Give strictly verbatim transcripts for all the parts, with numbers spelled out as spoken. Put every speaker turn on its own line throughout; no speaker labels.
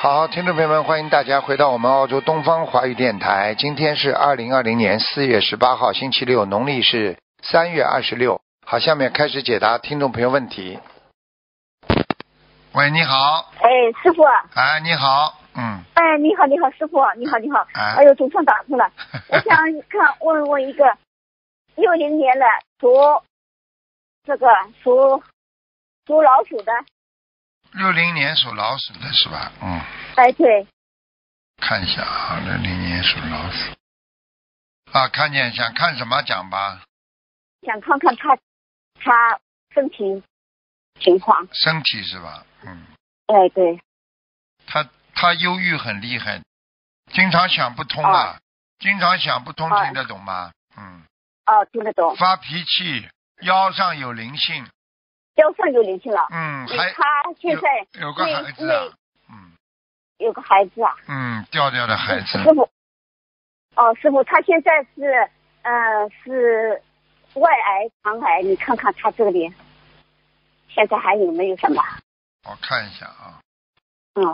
好，听众朋友们，欢迎大家回到我们澳洲东方华语电台。今天是二零二零年四月十八号，星期六，农历是三月二十六。好，下面开始解答听众朋友问题。喂，你好。
哎，师傅。
哎，你好。嗯。
哎，你好，你好，师傅，你好，你好。
哎。
哎呦，总算打通了。我想看问问一个六零年的属这个属属老鼠的。
六零年属老鼠的是吧？嗯。
哎，对。
看一下啊，六零年属老鼠。啊，看见，想看什么讲吧。
想看看他他身体情况。
身体是吧？嗯。
哎，对。
他他忧郁很厉害，经常想不通啊，哦、经常想不通，听得懂吗？嗯。
哦，听得懂。
发脾气，腰上有灵性。
腰上有灵性了。
嗯，还
他现在
有，有个孩子啊。嗯。
有个孩子啊。
嗯，掉掉的孩子。
师傅。哦，师傅，他现在是呃是外癌、肠癌，你看看他这里现在还有没有什么？
我看一下啊。
嗯。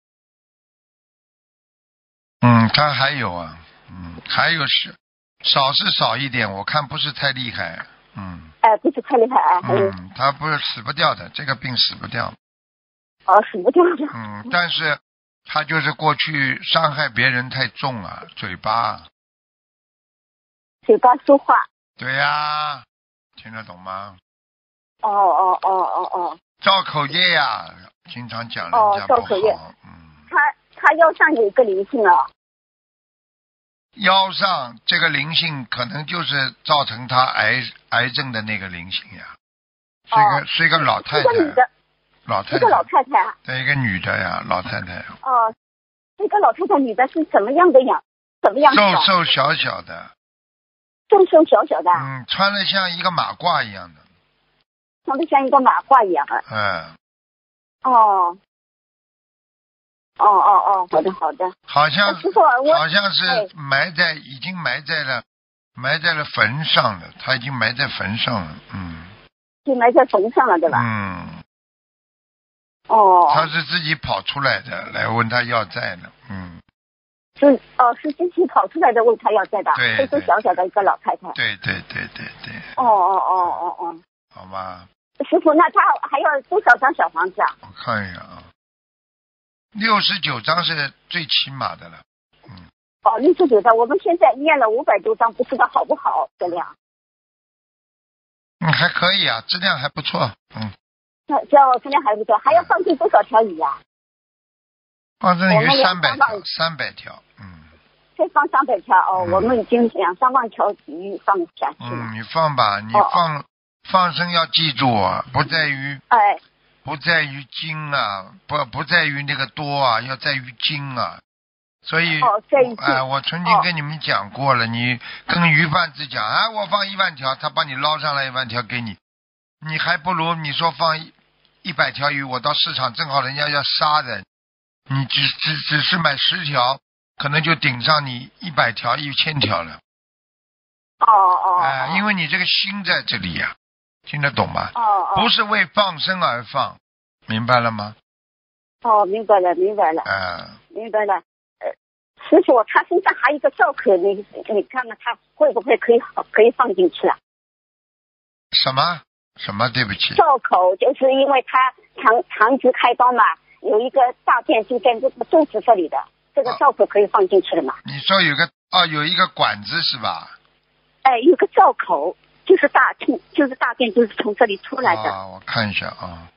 嗯，他还有啊，嗯，还有是少是少一点，我看不是太厉害，嗯。
哎，不是太厉害啊。
嗯，他不是死不掉的，这个病死不掉。
哦，死不掉的。
嗯，但是他就是过去伤害别人太重了，嘴巴。
嘴巴说话。对
呀、啊，听得懂吗？
哦哦哦哦哦。
造口业呀、啊，经常讲人家
哦，造口业。
嗯。
他他腰上有一个灵性啊。
腰上这个灵性可能就是造成他癌癌症的那个灵性呀，是一个、哦、是一个老太太，
一个女的，
老太太，
一个老太太啊，
对，一个女的呀，老太太。
哦，这个老太太女的是什么样的样？什么样子？
瘦瘦小小的，
瘦瘦小小的。
嗯，穿的像一个马褂一样的，
穿的像一个马褂一样啊。
嗯。
哦。哦哦哦，好的好的。
好像
师傅，
好像是埋在，已经埋在了，埋在了坟上了。他已经埋在坟上了，嗯。
就埋在坟上了，对吧？
嗯。
哦。
他是自己跑出来的，来问他要债的，嗯。
是哦，是自己跑出来的问他要债的，
对，
瘦瘦小小的一个老太太。
对对对对对。
哦哦哦哦哦。
好吧。
师傅，那他还要多少张小房子啊？
我看一下啊。六十九张是最起码的了，嗯。
哦，六十九张，我们现在念了五百多张，不知道好不好质量？
嗯，还可以啊，质量还不错，嗯。
这这质量还不错，还要放进多少条鱼啊？
放进鱼三百条，三百条，嗯。
再放三百条哦、嗯，我们已经两三万条鱼放下去了。
嗯，你放吧，你放、哦、放生要记住啊，不在于
哎。
不在于精啊，不不在于那个多啊，要在于精啊。所以，
哦，在于精。
哎、呃，我曾经跟你们讲过了，哦、你跟鱼贩子讲，啊，我放一万条，他帮你捞上来一万条给你，你还不如你说放一一百条鱼，我到市场正好人家要杀的，你只只只是买十条，可能就顶上你一百条、一千条了。
哦哦。
哎、呃，因为你这个心在这里呀、啊。听得懂吗？
哦哦，
不是为放生而放，明白了吗？
哦，明白了，明白了。
嗯，
明白了。呃，师傅，他身上还有一个罩口，你你看看他会不会可以可以放进去啊？
什么什么？对不起。
罩口就是因为他肠肠直开刀嘛，有一个大便就在这个肚子这里的，这个罩口可以放进去了吗？
你说有个哦，有一个管子是吧？
哎，有个罩口。就是大便，就是大便，就是从这里出来的。
啊，我看一下啊，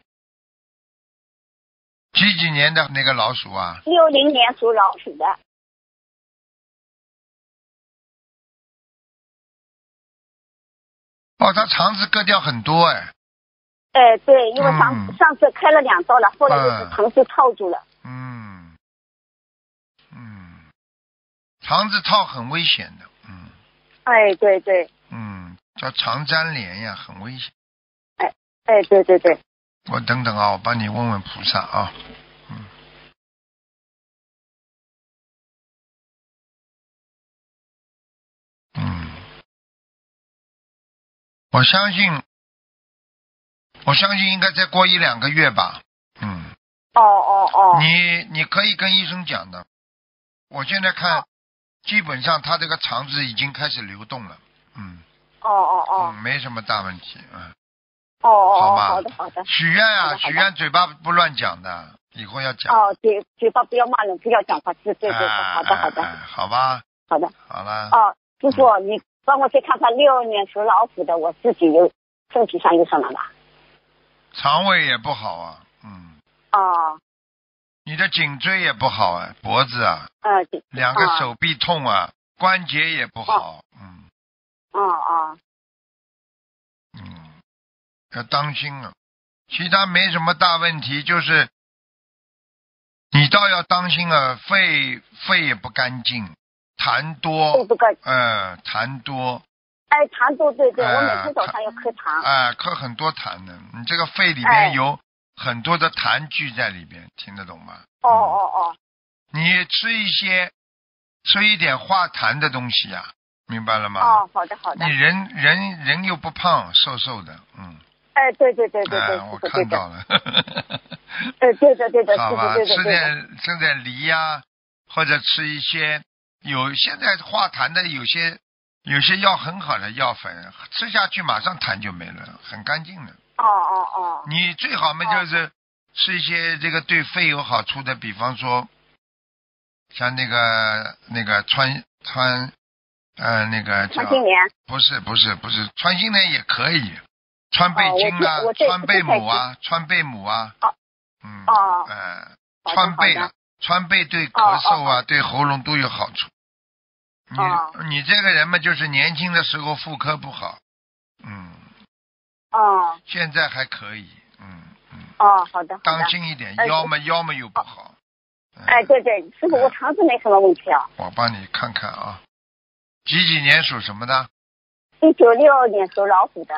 几几年的那个老鼠啊？
六零年属老鼠的。
哦，他肠子割掉很多哎。
哎，对，因为上、嗯、上次开了两刀了，后来就是肠子套住了。
嗯嗯，肠子套很危险的，嗯。
哎，对对。
嗯。叫肠粘连呀，很危险。
哎哎，对对对。
我等等啊，我帮你问问菩萨啊。嗯。嗯。我相信，我相信应该再过一两个月吧。嗯。
哦哦哦。
你你可以跟医生讲的。我现在看，基本上他这个肠子已经开始流动了。嗯。
哦哦哦。
嗯，没什么大问题。嗯。
哦哦。
好吧。
好的好的。
许愿啊，许愿嘴巴不乱讲的，以后要讲。
哦，嘴嘴巴不要骂人，不要讲话，对对对，
啊、
好的好的。
啊啊、好吧。
好的。
好了。
哦，师傅，嗯、你帮我再看看六年属老虎的，我自己有身体上有什么吧？
肠胃也不好啊，嗯。
哦。
你的颈椎也不好啊，脖子啊。
呃。
两个手臂痛啊，哦、关节也不好，嗯。
哦哦。
嗯，要当心啊。其他没什么大问题，就是你倒要当心啊，肺肺也不干净，痰多。
肺不干净。
嗯，痰多。
哎，痰多，对对，
呃、
我每天早上要咳痰。
哎、呃，咳很多痰的，你这个肺里面有很多的痰聚在里边，听得懂吗？
哦哦哦。
你吃一些，吃一点化痰的东西呀、啊，明白了吗？
哦，好的好的。
你人人人又不胖，瘦瘦的，嗯。
哎，对对对对对，
哎、我看到了。
哎，对的对的，
好吧，
对的对的。
吃点吃点梨呀、啊，或者吃一些有现在化痰的有些有些药很好的药粉，吃下去马上痰就没了，很干净的。
哦哦哦。
你最好嘛就是吃一些这个对肺有好处的，比方说像那个那个川川呃那个叫
川心莲。
不是不是不是川心莲也可以。川贝精啊，
哦、
川贝母啊，川贝母啊。
哦。
嗯。
哦。
呃，川贝啊，川贝对咳嗽啊，
哦、
对喉咙都有好处。你、
哦、
你这个人嘛，就是年轻的时候妇科不好。嗯。
哦。
现在还可以。嗯嗯。
哦，好的。好的
当心一点，腰嘛、呃、腰嘛又不好。
嗯、哎，对对，师傅，我肠子没什么问题啊。
我帮你看看啊，几几年属什么的？
一九六二年属老虎的。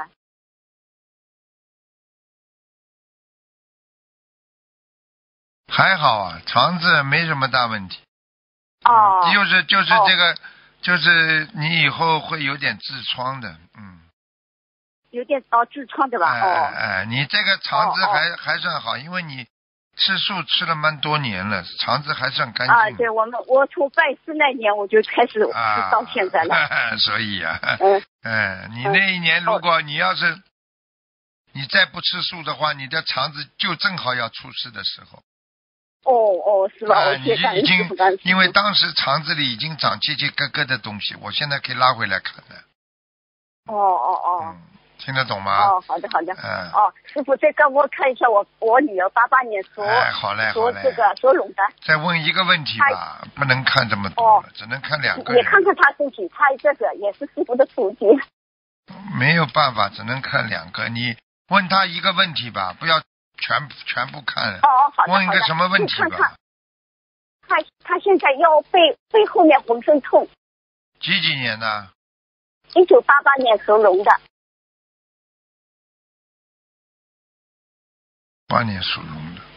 还好啊，肠子没什么大问题。
哦。
嗯、就是就是这个、哦，就是你以后会有点痔疮的，嗯。
有点哦，痔疮对吧？
哎
哦。
哎，你这个肠子还、
哦、
还算好，因为你吃素吃了蛮多年了，肠子还算干净。
啊，对，我们我从拜师那年我就开始吃到现在了。
啊、所以啊，
嗯，
哎，你那一年如果你要是、哦、你再不吃素的话，你的肠子就正好要出事的时候。
哦哦，是吧？
啊，
我
你已经因为当时肠子里已经长结结咯咯的东西，我现在可以拉回来看的。
哦哦哦。
嗯，听得懂吗？
哦，好的好的。
嗯。
哦，师傅再帮我看一下我我女儿八八年属。
哎，好嘞好嘞。
属这个属龙的。
再问一个问题吧，不能看这么多了，
哦、
只能看两个。
你看看她身体，她这个也是师傅的徒弟。
没有办法，只能看两个。你问他一个问题吧，不要全全部看。
哦，好的。
问一个什么问题吧？
看看他他现在腰背背后面浑身痛。
几几年的？
一九八八年属龙的。
八年属龙的。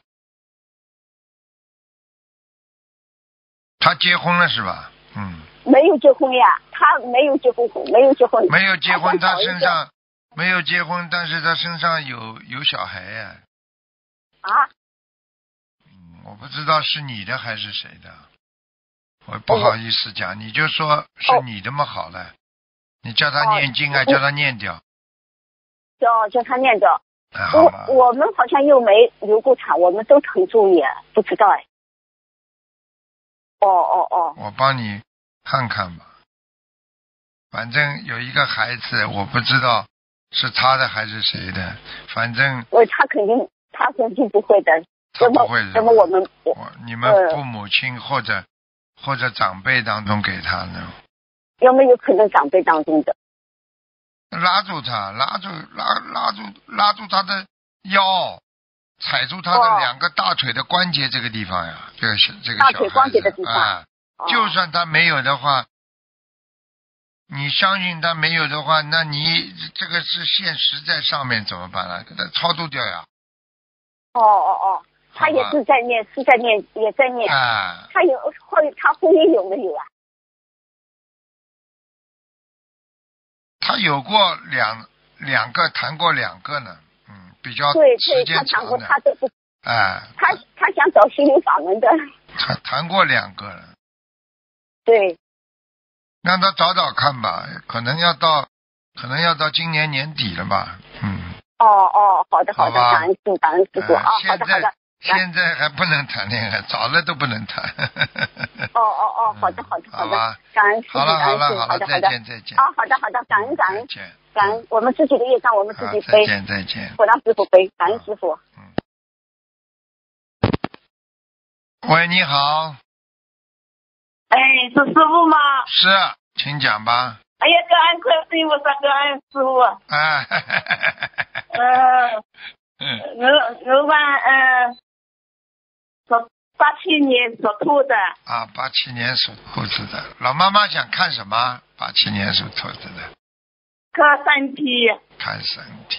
他结婚了是吧？嗯。
没有结婚呀，他没有结婚，没有结婚。
没有结婚，他身上没有结婚，但是他身上有有小孩呀。
啊？
嗯，我不知道是你的还是谁的，我不好意思讲，你就说是你的嘛好了，哦、你叫他念经啊，哦、叫他念掉。
叫叫他念掉。
啊、
我我们好像又没流过产，我们都很注意，不知道哎。哦哦哦。
我帮你看看吧，反正有一个孩子，我不知道是他的还是谁的，反正。
我他肯定他肯定不会的。
他不会的。
怎么我们
我你们父母亲或者、呃、或者长辈当中给他呢？
有没有可能长辈当中的？
拉住他，拉住拉拉住拉住他的腰，踩住他的两个大腿的关节这个地方呀，这个这个小孩子
大腿关节的地方
啊。就算他没有的话，你相信他没有的话，那你这个是现实在上面怎么办呢？给他超度掉呀。
哦哦哦，他也是在念，是在念，也在念。
啊。
他有婚，他婚姻有没有啊？
他有过两两个，谈过两个呢，嗯，比较
对
时间长的。
对，他谈过，他都不
哎，
他他想找心灵法门的。
谈谈过两个了，
对。
让他找找看吧，可能要到，可能要到今年年底了吧，嗯。
哦哦，好的好的，
好
感恩师父，感恩师父啊，好的好的。
现在还不能谈恋爱，早了都不能谈。
哦哦哦，好的好的好的，感恩师父，
好了好了
好的好的，
再见再见。
啊，好的好的，感恩感恩感恩，我们自己的业障我们自己
再
背，
见再见，
不让师傅背，感恩师傅。
嗯。喂，你好。
哎，是师傅吗？
是，请讲吧。
哎呀，感恩观世音菩萨，感恩师傅。
哎。
嗯。嗯。我我问嗯，属八七年属兔的。
啊，八七年属兔子的，老妈妈想看什么？八七年属兔子的。
看身体。
看身体。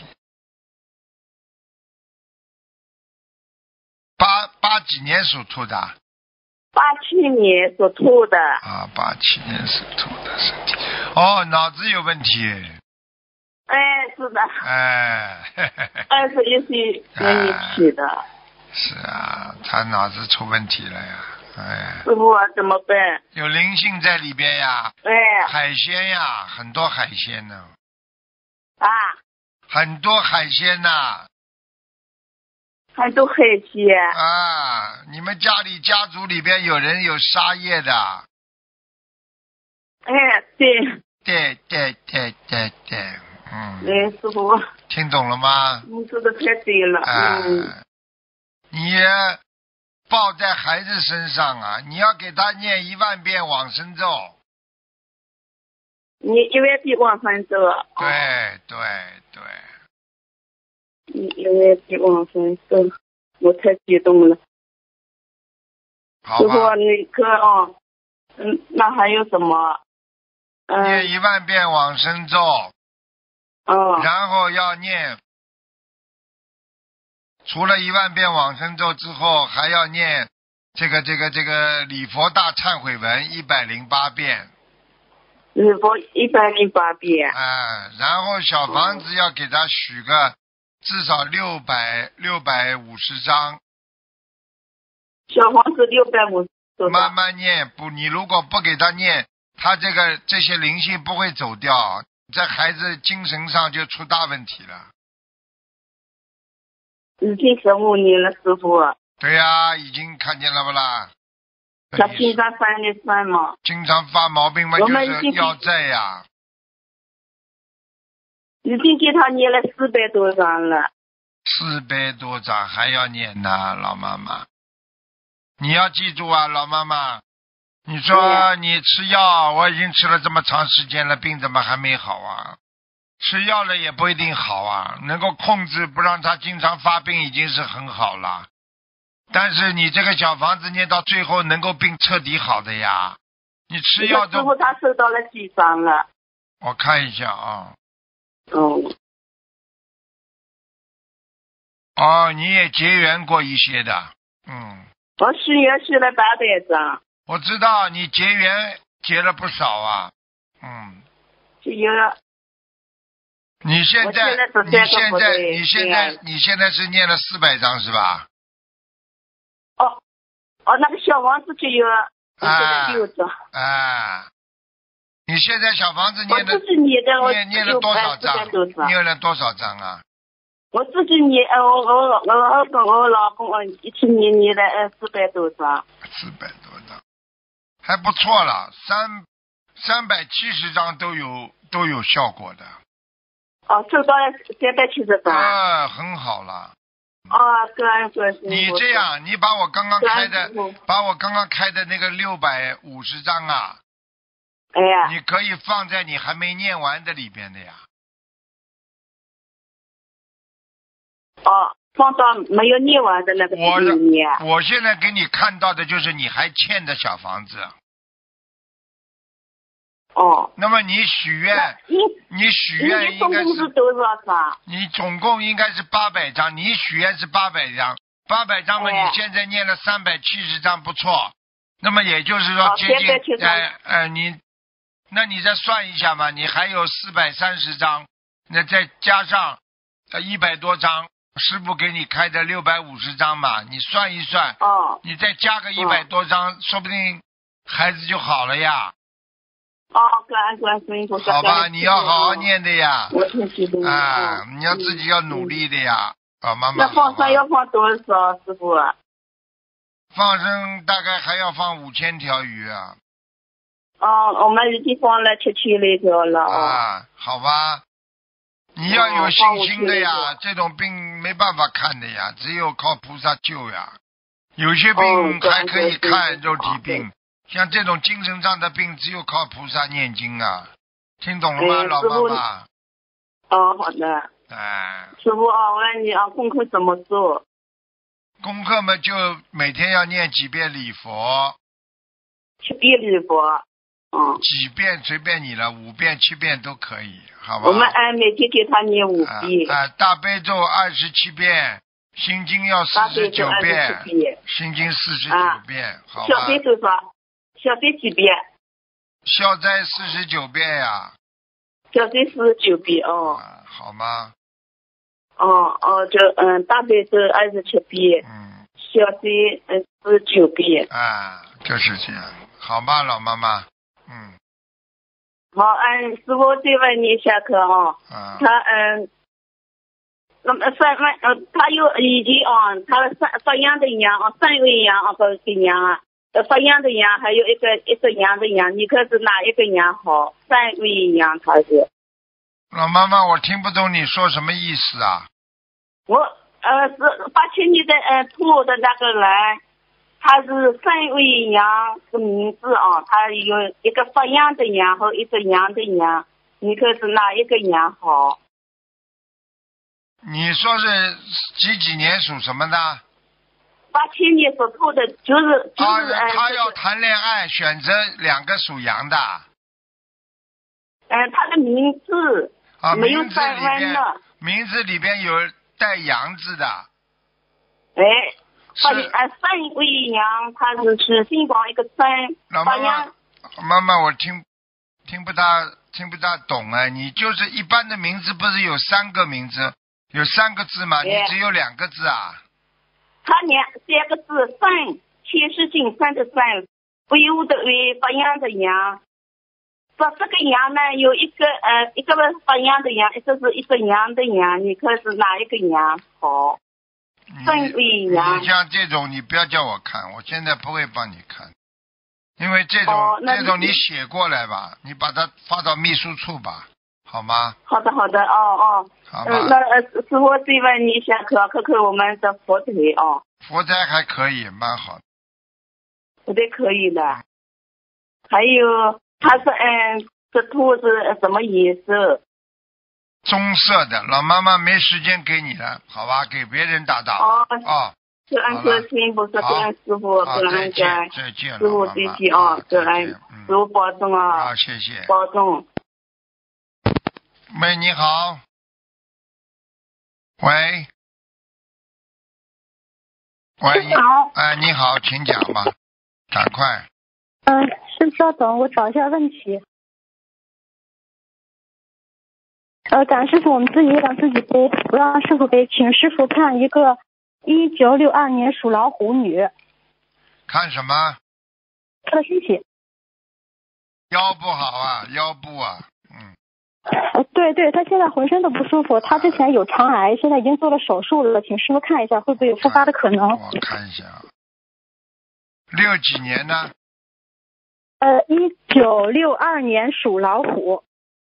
八八几年属兔的？
八七年属兔的。
啊，八七年属兔的身体。哦，脑子有问题。
哎，是的。
哎。
二十一岁跟你起的。
哎、是啊，他脑子出问题了呀。哎。
师傅怎么办？
有灵性在里边呀。
哎。
海鲜呀，很多海鲜呢。
啊。
很多海鲜呐。
很多海鲜
啊！你们家里家族里边有人有杀业的。
哎，对。
对对对对对，嗯。
哎，师傅。
听懂了吗？
你说的太对了。
啊、
嗯。
你抱在孩子身上啊，你要给他念一万遍往生咒。
你一万遍往生咒。
对对对。
你一万遍往生咒，我太激动了。
好吧。
师傅，那个哦，嗯，那还有什么？嗯。
念一万遍往生咒。
哦。
然后要念，除了一万遍往生咒之后，还要念这个这个这个礼佛大忏悔文一百零八遍。
礼佛一百零八遍。
啊，然后小房子要给他许个至少六百六百五十张。
小房子六百五十。
慢慢念，不，你如果不给他念，他这个这些灵性不会走掉，这孩子精神上就出大问题了。
已经十五年了，师傅。
对呀、啊，已经看见了不啦？
他经常犯的犯嘛。
经常发毛病嘛，就是要债呀。
已经给他念了四百多张了。
四百多张还要念呢，老妈妈。你要记住啊，老妈妈。你说你吃药，我已经吃了这么长时间了，病怎么还没好啊？吃药了也不一定好啊，能够控制不让他经常发病已经是很好了。但是你这个小房子念到最后能够病彻底好的呀，你吃药都。
师傅他收到了几张了？
我看一下啊。
哦。
哦，你也结缘过一些的，嗯。
我许愿许了八百张。
我知道你结缘结了不少啊，嗯。
就有了。
你现在你现在你现在你现在是念了四百张是吧？
哦哦，那个小房子就有了，我现在六张。
啊，你现在小房子念的，
我自己念的，我
念念了多少张？念了多少张啊？
我自己念，呃，我我我我跟我老公呃一起念念了呃四百多张。
四百多张，还不错了，三三百七十张都有都有效果的。
哦，收到了三百七十张。
啊，很好了。
啊，感恩观世音。
你这样，你把我刚刚开的，把我刚刚开的那个六百五十张啊，
哎呀，
你可以放在你还没念完的里边的呀。
哦，放到没有念完的那个里面。
我现在给你看到的就是你还欠的小房子。
哦。
那么你许愿，你你许愿应该是。
你总共是多少张？
你总共应该是八百张，你许愿是八百张，八百张嘛，你现在念了三百七十张，不错。那么也就是说接近，哎呃你，那你再算一下嘛，你还有四百三十张，那再加上呃一百多张， 师傅给你开的六百五十张嘛，你算一算，
哦
你再加个一百多张，哦、说不定孩子就好了呀。
哦，感恩观世音菩萨。
好吧，你要好好念的呀。
我挺激动的。
啊，
嗯、
你要自己要努力的呀。啊、嗯，妈妈。
那放生要放多少，师傅？
放生大概还要放五千条鱼啊。
哦，我们已经放了七千来条了。
啊，好吧。你要有信心的呀，哦、这种病没办法看的呀，只有靠菩萨救呀。有些病还可以看，肉体病，像这种精神上的病，只有靠菩萨念经啊。听懂了吗，老妈妈？
哦，好的。
哎。
师傅啊，我问你啊，功课怎么做？
功课嘛，就每天要念几遍礼佛。
七遍礼佛。嗯。
几遍随便你了，五遍、七遍都可以，好吧？
我们按每天给他念五遍。
啊，啊大悲咒二十七遍，心经要四十九遍，心经四十九遍，啊、好吧？
小悲多少？小悲几遍？
消灾四十九遍呀。
小悲四十九遍哦、
啊。好吗？
哦哦，就嗯，大悲咒二十七遍，
嗯，
小悲嗯四十九遍。
啊，就是这样，好吧，老妈妈。嗯，
好，嗯，师傅再问你一下课啊，
啊
他嗯，那么三万呃，他有以前啊，他三发羊的羊啊，三位羊啊，不是羊啊，呃，发羊的羊，还有一个一个羊的羊，你看是哪一个羊好？三位羊他是。
老妈妈，我听不懂你说什么意思啊？
我呃是八七年的呃兔的那个人。他是三位羊的名字啊，他有一个发羊的羊和一个羊的羊，你看是哪一个羊好？
你说是几几年属什么的？
八七年属兔的，就是就是、
啊、他要谈恋爱，选择两个属羊的。
嗯、呃，他的名字
啊，
没有三弯的，
名字里边有带羊字的。
哎。发呃三位羊，他是是姓王一个三。
老妈妈，妈妈我听听不大听不大懂啊！你就是一般的名字不是有三个名字，有三个字吗？你只有两个字啊？
他两三个字，三千世金三的三，威武的威，发羊的羊。说这个羊呢，有一个呃一个是发羊的羊，一个是一个羊的羊，你看是哪一个羊好？
你, 你像这种你不要叫我看，我现在不会帮你看，因为这种、哦、这种你写过来吧，你把它发到秘书处吧，好吗？
好的好的，哦哦，
好吧。
嗯，那呃师傅再问你一下，可看看我们的佛台哦。
佛台还可以，蛮好的。
佛台可以的，嗯、还有它是嗯，这兔是什么颜色？
棕色的，老妈妈没时间给你了，好吧，给别人打打。
哦
哦，
感恩观世音菩萨，感恩师傅，感恩感恩
再见，
师傅再见啊，感恩师傅保重啊，
好，谢谢，
保重。
喂，你好，喂，喂，
你好，
哎，你好，请讲吧，赶快。
嗯、呃，先稍等，我找一下问题。呃，感恩师傅，我们自己让自己背，不让师傅背，请师傅看一个一九六二年属老虎女。
看什么？
她的身体。
腰不好啊，腰部啊，嗯。
呃，对对，她现在浑身都不舒服，她之前有肠癌，现在已经做了手术了，请师傅看一下会不会有复发的可能。
我看一下，六几年呢？
呃，一九六二年属老虎。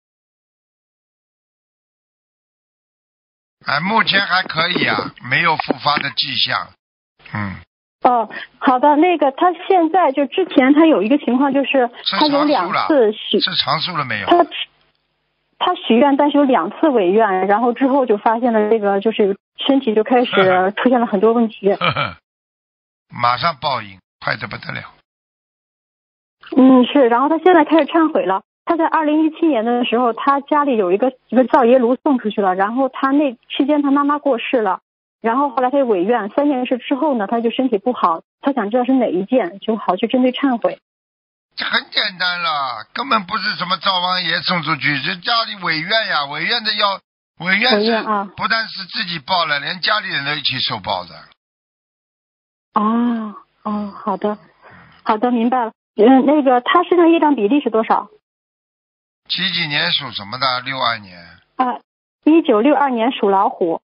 哎，目前还可以啊，没有复发的迹象。嗯。
哦，好的，那个他现在就之前他有一个情况，就是他有两次许
是长寿了没有？
他他许愿，但是有两次违愿，然后之后就发现了这个就是身体就开始出现了很多问题。
呵呵马上报应，快得不得了。
嗯，是，然后他现在开始忏悔了。他在二零一七年的时候，他家里有一个一个灶爷炉送出去了，然后他那期间他妈妈过世了，然后后来他就违愿，三件事之后呢，他就身体不好，他想知道是哪一件，就好去针对忏悔。
这很简单了，根本不是什么灶王爷送出去，这家里违愿呀，违愿的要违愿是
违愿啊
不但是自己报了，连家里人都一起受报的。
哦哦，好的好的，明白了。嗯，那个他身上业障比例是多少？
几几年属什么的？六二年。
啊，一九六二年属老虎。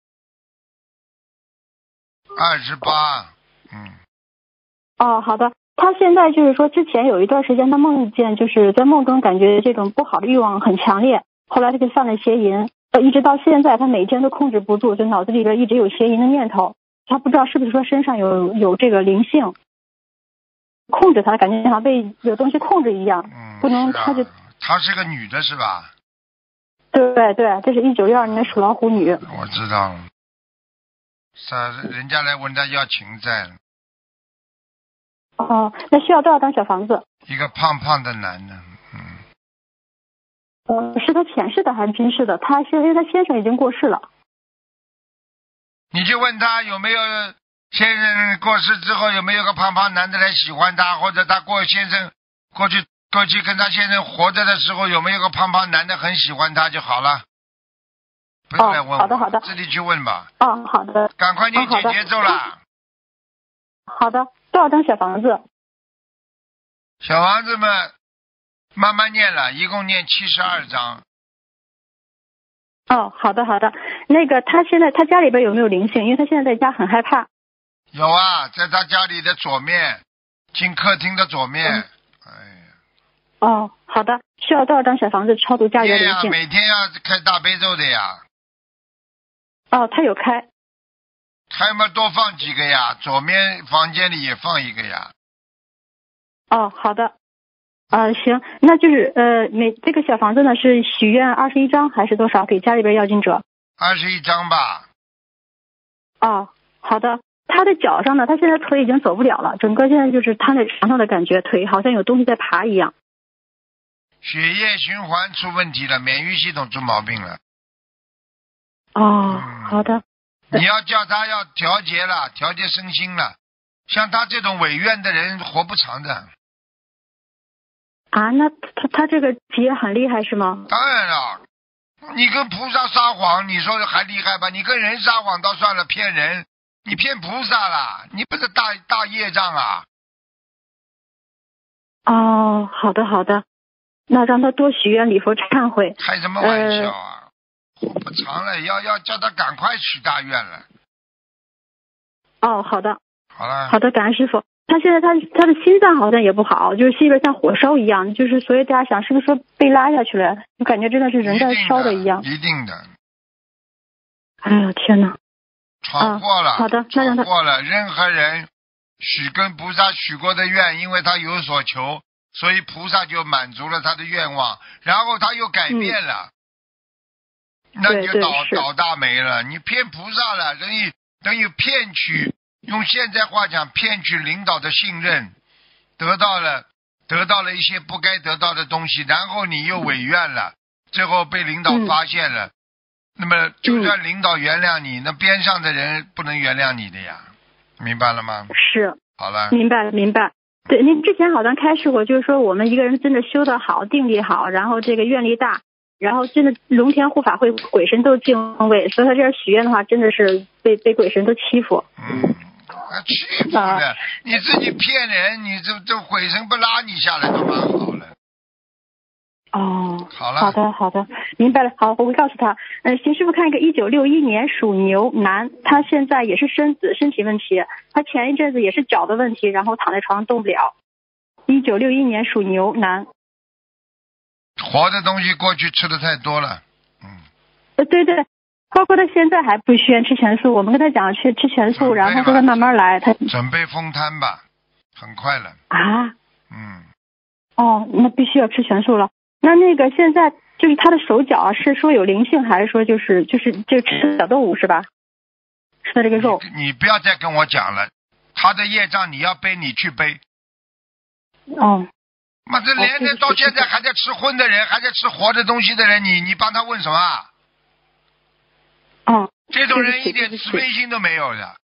二十八。嗯。
哦，好的。他现在就是说，之前有一段时间，他梦见就是在梦中感觉这种不好的欲望很强烈，后来他就犯了邪淫，一直到现在，他每天都控制不住，就脑子里边一直有邪淫的念头。他不知道是不是说身上有有这个灵性控制他，感觉好像被有东西控制一样，
嗯、
不能
啊、
他就。
她是个女的是吧？
对对，这是一九六二年属老虎女。
我知道了，是人家来问他要情债了。
哦，那需要多少张小房子？
一个胖胖的男的，嗯。
呃，是他前世的还是今世的？他是因为他先生已经过世了。
你就问他有没有先生过世之后有没有个胖胖男的来喜欢他，或者他过先生过去过去跟他先生活着的时候有没有个胖胖男的很喜欢他就好了。不要来问我。
哦，好的好的。
自己去问吧。
哦，好的。
赶快念解节奏了。
好的，多少张小房子？
小房子们慢慢念了，一共念七十二章。
哦，好的好的。那个他现在他家里边有没有灵性？因为他现在在家很害怕。
有啊，在他家里的左面，进客厅的左面。嗯、哎呀。
哦，好的。需要多少张小房子超度家里的灵性？
每天要开大悲咒的呀。
哦，他有开。
开嘛，多放几个呀，左面房间里也放一个呀。
哦，好的。呃，行，那就是呃，每这个小房子呢是许愿二十一张还是多少？给家里边要经者。
二十一张吧。
哦，好的。他的脚上呢，他现在腿已经走不了了，整个现在就是瘫在床上的感觉，腿好像有东西在爬一样。
血液循环出问题了，免疫系统出毛病了。
哦，嗯、好的。
你要叫他要调节了，调节身心了。像他这种违愿的人活不长的。
啊，那他他这个结很厉害是吗？
当然了，你跟菩萨撒谎，你说还厉害吧？你跟人撒谎倒算了，骗人，你骗菩萨了，你不是大大业障啊？
哦，好的好的，那让他多许愿礼佛忏悔。
开什么玩笑啊！活、呃、不长了，要要叫他赶快许大愿了。
哦，好的。
好了。
好的，感恩师傅。他现在他他的心脏好像也不好，就是心里边像火烧一样，就是所以大家想是不是说被拉下去了？我感觉真的是人在烧的一样。
一定的。
哎呀天哪！
闯祸了。
啊、好的，那让他
闯祸了。任何人许跟菩萨许过的愿，因为他有所求，所以菩萨就满足了他的愿望，然后他又改变了，嗯、那你就倒倒大霉了。你骗菩萨了，等于等于骗取。用现在话讲，骗取领导的信任，得到了得到了一些不该得到的东西，然后你又违愿了，最后被领导发现了，嗯、那么就算领导原谅你，嗯、那边上的人不能原谅你的呀，明白了吗？
是。
好了。
明白明白。对，您之前好像开示过，就是说我们一个人真的修得好，定力好，然后这个愿力大，然后真的龙天护法会鬼神都敬畏，所以他这样许愿的话，真的是被被鬼神都欺负。
嗯。啊，欺负的，啊、你自己骗人，你这这鬼神不拉你下来都蛮好了。
哦，
好了，
好的好的，明白了。好，我会告诉他。嗯、呃，请师傅看一个一九六一年属牛男，他现在也是身子身体问题，他前一阵子也是脚的问题，然后躺在床上动不了。一九六一年属牛男。
活的东西过去吃的太多了，嗯。
呃，对对。包括他现在还不需要吃全素，我们跟他讲去吃全素，然后说他慢慢来。他
准备封摊吧，很快了。
啊？
嗯。
哦，那必须要吃全素了。那那个现在就是他的手脚是说有灵性，还是说就是就是就吃小动物是吧？吃的这个肉。
你, 你不要再跟我讲了，他的业障你要背，你去背。
哦。
妈，这连着到现在还在吃荤的人，还在吃活的东西的人，你你帮他问什么？
哦，
这种人一点慈悲心都没有的。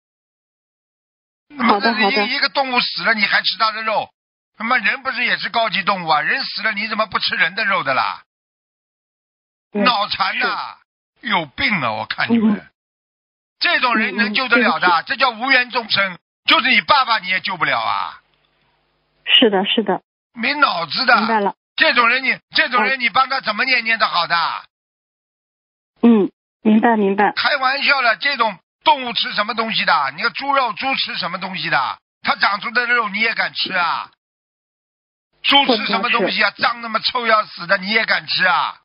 好的好的。
一个动物死了，你还吃它的肉？那么人不是也是高级动物啊？人死了，你怎么不吃人的肉的啦？脑残呐！ 有病啊！我看你们，
嗯、
这种人能救得了的？嗯、这叫无缘众生，就是你爸爸你也救不了啊！
是的，是的，
没脑子的。
明白了。
这种人你，这种人你帮他怎么念念得好的？
嗯，明白明白。
开玩笑了，这种动物吃什么东西的？你个猪肉，猪吃什么东西的？它长出的肉你也敢吃啊？猪吃什么东西啊？脏那么臭要死的，你也敢吃啊？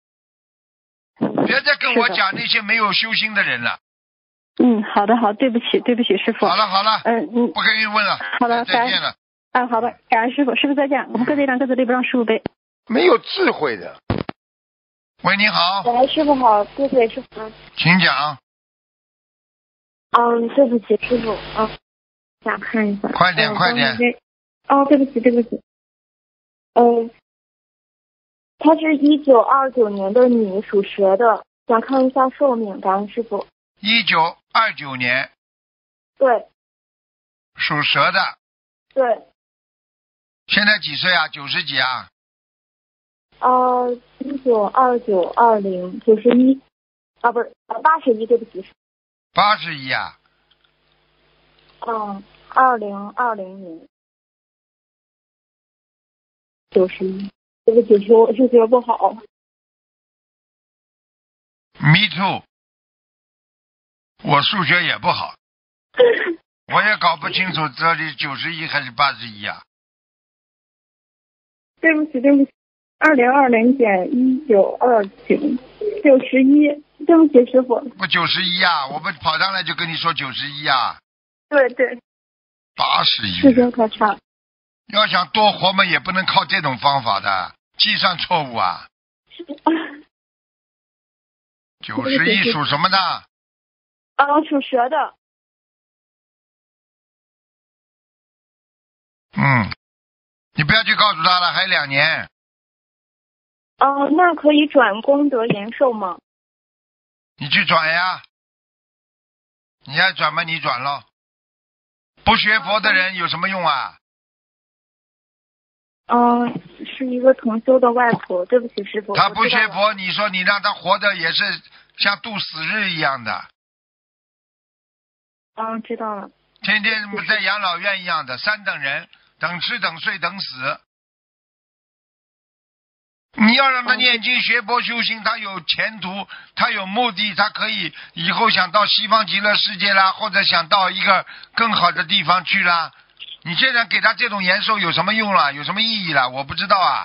别再跟我讲那些没有修心的人了。
嗯，好的好，对不起对不起师傅。
好了好了，
嗯嗯，
不跟你问了。
好的，
再见了。
啊，好的，感恩师傅，师傅再见。我们各自一张，各自背，不让师傅背。
没有智慧的。喂，你好。
喂，师傅好，对不起，师傅。
请讲。
嗯，对不起，师傅，嗯，想看一下。
快点，
嗯、
快点。
哦，对不起，对不起。嗯，她是一九二九年的女，属蛇的，想看一下寿命，感恩师傅。
一九二九年。
对。
属蛇的。
对。
现在几岁啊？九十几啊？
呃，一九二九二零九十一，啊不是，呃八十一，对不起。
八十一啊？
嗯，二零二零年九十一，对不起，我数学不好。
Me too， 我数学也不好，我也搞不清楚这里九十一还是八十一啊？
对不起，对不起，二零二零减一九二九，九十一，对不起，师傅。
我九十一啊，我不跑上来就跟你说九十一啊。
对对。
八十一。
时间可差。
要想多活嘛，也不能靠这种方法的，计算错误啊。九十一属什么的？
啊，属蛇的。
嗯。你不要去告诉他了，还有两年。
哦、呃，那可以转功德延寿吗？
你去转呀，你爱转吗？你转咯。不学佛的人有什么用啊？
嗯、呃，是一个同修的外婆，对不起师傅。
他不学佛，你说你让他活的也是像度死日一样的。
嗯，知道了。
天天在养老院一样的，三等人。等吃等睡等死，你要让他念经学佛修心，他有前途，他有目的，他可以以后想到西方极乐世界啦，或者想到一个更好的地方去啦。你现在给他这种延寿有什么用啦？有什么意义啦？我不知道啊。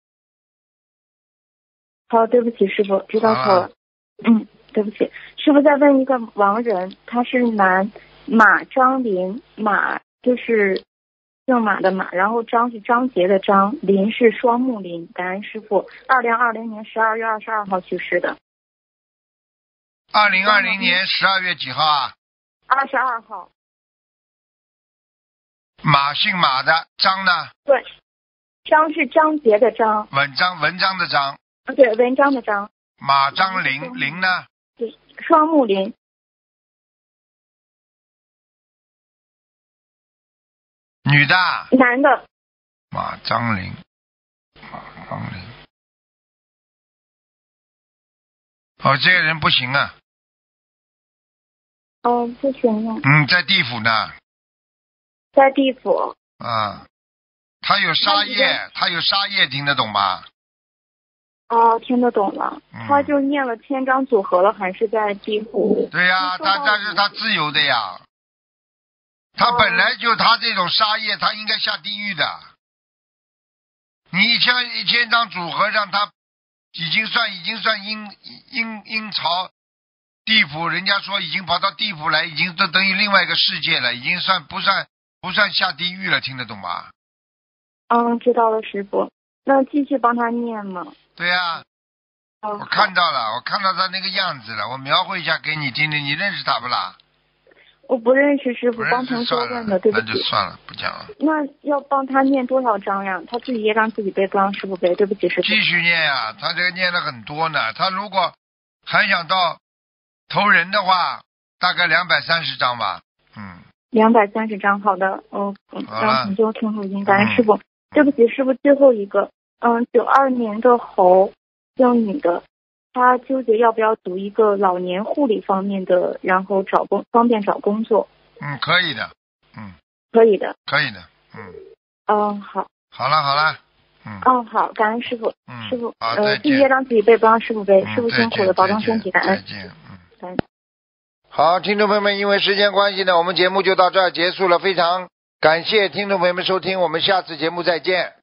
好，对不起师傅，知道错了。嗯，对不起，师傅再问一个亡人，他是男，马张林，马就是姓马的马，然后张是张杰的张，林是双木林，感恩师傅。二零二零年十二月二十二号去世的。
二零二零年十二月几号啊？
二十二号。
马姓马的，张呢？
对，张是张杰的张。
文章文章的章。
对，文章的章。
马张林，林呢？
对，双木林。
女的。
男的。
马张林，马张林。哦，这个人不行啊。
哦，不行啊。
嗯，在地府呢。
在地府。
啊，他有杀业，他有杀业，听得懂吗？
哦，听得懂了。
嗯、
他就念了千张组合了，还是在地府。
对呀、啊，他但是他自由的呀。他本来就他这种杀业，他应该下地狱的。你像一千张组合上，他已经算已经算阴阴阴曹地府，人家说已经跑到地府来，已经都等于另外一个世界了，已经算不算不算下地狱了，听得懂吗？
嗯，知道了，师傅。那继续帮他念吗？
对呀、啊
嗯，
我看到了，我看到他那个样子了，我描绘一下给你听听，你认识他不啦？
我不认识师傅，帮同学问的，对不起。
那就算了，不讲了。
那要帮他念多少章呀？他自己也让自己背，不让师傅背，对不起师傅。
继续念呀、啊，他这个念了很多呢。他如果还想到投人的话，大概两百三十章吧。嗯。
两百三十章，好的，嗯，让同学听录音，感恩师傅。对不起师傅，最后一个，嗯，九二年的猴，姓女的， 他纠结要不要读一个老年护理方面的，然后找工方便找工作。
嗯，可以的，嗯，
可以的，
可以的，嗯。
哦，好。
好了好了，嗯。
哦，好，感恩师傅。
嗯。
师傅，
好，
呃，自己业让自己背，不让师傅背。
嗯、
师傅辛苦了，保重身体，感恩。
再见，嗯。
感恩。
好，听众朋友们，因为时间关系呢，我们节目就到这儿结束了。非常感谢听众朋友们收听，我们下次节目再见。